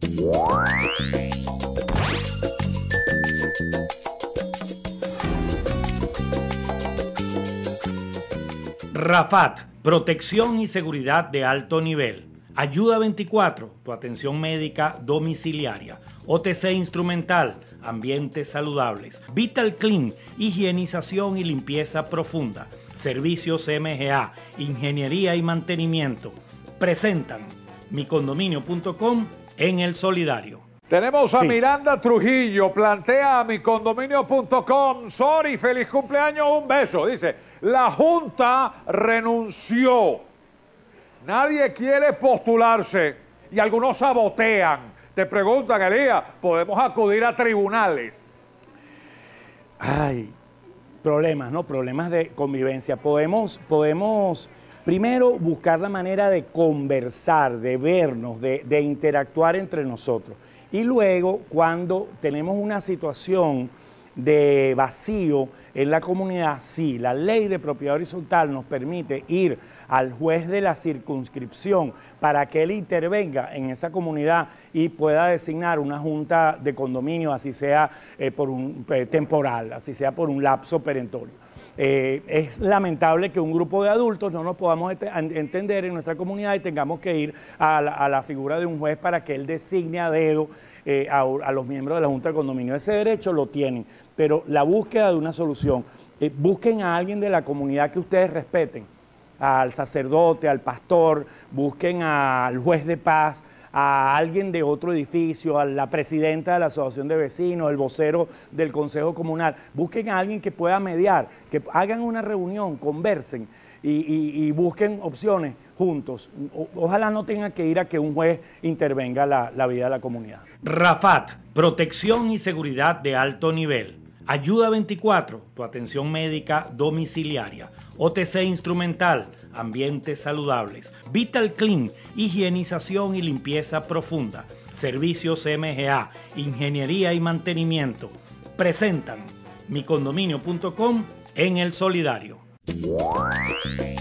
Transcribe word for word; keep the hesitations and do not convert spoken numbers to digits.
Rafat, protección y seguridad de alto nivel. Ayuda veinticuatro, tu atención médica domiciliaria. O T C instrumental, ambientes saludables. Vital Clean, higienización y limpieza profunda. Servicios M G A, ingeniería y mantenimiento. Presentan mi condominio punto com en El Solidario. Tenemos a Sí. Miranda Trujillo, plantea a mi condominio punto com. Sorry, feliz cumpleaños, un beso. Dice, la Junta renunció. Nadie quiere postularse y algunos sabotean. Te preguntan, Elías, ¿podemos acudir a tribunales? Ay, problemas, ¿no? Problemas de convivencia. Podemos, podemos primero buscar la manera de conversar, de vernos, de, de interactuar entre nosotros. Y luego, cuando tenemos una situación de vacío en la comunidad, sí, la ley de propiedad horizontal nos permite ir al juez de la circunscripción para que él intervenga en esa comunidad y pueda designar una junta de condominio, así sea eh, por un eh, temporal, así sea por un lapso perentorio. Eh, es lamentable que un grupo de adultos no nos podamos entender en nuestra comunidad y tengamos que ir a la, a la figura de un juez para que él designe a dedo eh, a, a los miembros de la Junta de Condominio. Ese derecho lo tienen, pero la búsqueda de una solución, eh, busquen a alguien de la comunidad que ustedes respeten, al sacerdote, al pastor, busquen al juez de paz, a alguien de otro edificio, a la presidenta de la asociación de vecinos, el vocero del consejo comunal. Busquen a alguien que pueda mediar, que hagan una reunión, conversen y, y, y busquen opciones juntos. O, ojalá no tengan que ir a que un juez intervenga la, la vida de la comunidad. Rafat, protección y seguridad de alto nivel. Ayuda veinticuatro, tu atención médica domiciliaria. O T C instrumental, ambientes saludables. Vital Clean, higienización y limpieza profunda. Servicios M G A, ingeniería y mantenimiento. Presentan mi condominio punto com en El Solidario.